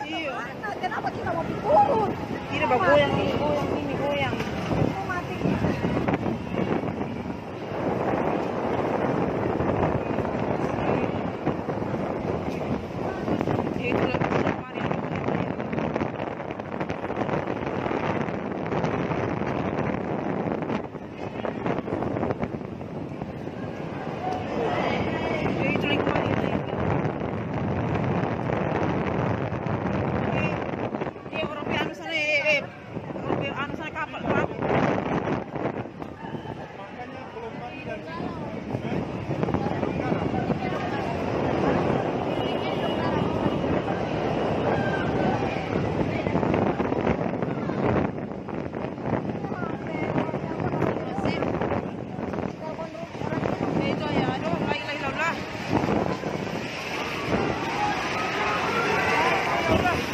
Iya. Mana? Kenapa kita mau turun? Ini bak goyang ini, goyang. Mau mati. Ya itu lah kemarin. Ya itu lagi kemarin. Orang piano sana orang piano sana kapal perahu. Makanya gelombang dari Itu ya, aduh, lagi lah.